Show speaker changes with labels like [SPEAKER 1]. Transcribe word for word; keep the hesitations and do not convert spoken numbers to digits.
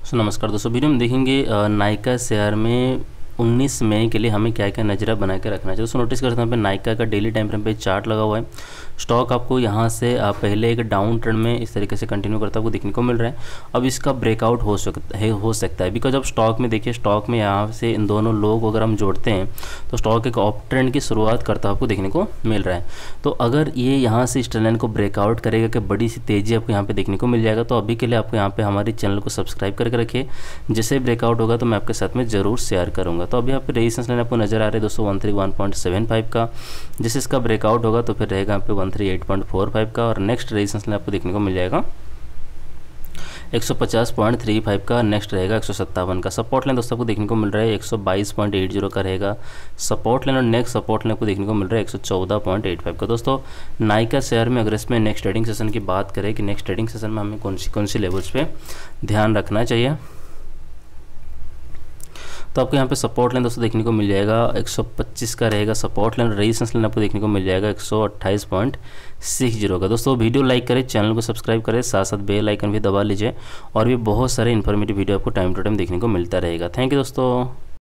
[SPEAKER 1] सो नमस्कार दोस्तों, वीडियो में देखेंगे नायका शेयर में उन्नीस मई के लिए हमें क्या क्या नजरा बना के रखना चाहिए। दोस्तों नोटिस करते हैं यहाँ पे नायका का डेली टाइम फ्रेम पे चार्ट लगा हुआ है। स्टॉक आपको यहाँ से आ, पहले एक डाउन ट्रेंड में इस तरीके से कंटिन्यू करता आपको देखने को मिल रहा है। अब इसका ब्रेकआउट हो सकता है हो सकता है बिकॉज अब स्टॉक में देखिए, स्टॉक में यहाँ से इन दोनों लोग को अगर हम जोड़ते हैं तो स्टॉक एक अप ट्रेंड की शुरुआत करता आपको देखने को मिल रहा है। तो अगर ये यहाँ से इस ट्रेंड लाइन को ब्रेकआउट करेगा कि बड़ी सी तेज़ी आपको यहाँ पे देखने को मिल जाएगा। तो अभी के लिए आपको यहाँ पे हमारे चैनल को सब्सक्राइब करके रखिए, जैसे ब्रेकआउट होगा तो मैं आपके साथ में ज़रूर शेयर करूँगा। तो अभी यहाँ पे रेजिस्टेंस लाइन आपको नजर आ रहा है दोस्तों one three one point seven five का। जैसे इसका ब्रेकआउट होगा तो फिर रहेगा यहाँ पे one three eight point four five का, और नेक्स्ट रेजिस्टेंस लाइन आपको देखने को मिल जाएगा एक सौ पचास पॉइंट थ्री फाइव का। नेक्स्ट रहेगा एक सौ सत्तावन का। सपोर्ट लाइन दोस्तों आपको देखने को मिल रहा है एक सौ बाईस पॉइंट एट जीरो का रहेगा सपोर्ट लाइन, और नेक्स्ट सपोर्ट लाइन आपको देखने को मिल रहा है एक सौ चौदह पॉइंट एट फाइव का। दोस्तों नायका शेयर में अगर इसमें नेक्स्ट ट्रेडिंग सेशन की बात करें कि नेक्स्ट ट्रेडिंग सेशन में हमें कौन सी कौन सी लेवल्स पे ध्यान रखना चाहिए, तो आपको यहाँ पे सपोर्ट लाइन दोस्तों देखने को मिल जाएगा एक सौ पच्चीस का रहेगा सपोर्ट लाइन। रेजिस्टेंस लाइन आपको देखने को मिल जाएगा एक सौ अट्ठाईस पॉइंट सिक्स जीरो का। दोस्तों वीडियो लाइक करें, चैनल को सब्सक्राइब करें, साथ साथ बेल आइकन भी दबा लीजिए, और भी बहुत सारे इन्फॉर्मेटिव वीडियो आपको टाइम टू टाइम देखने को मिलता रहेगा। थैंक यू दोस्तों।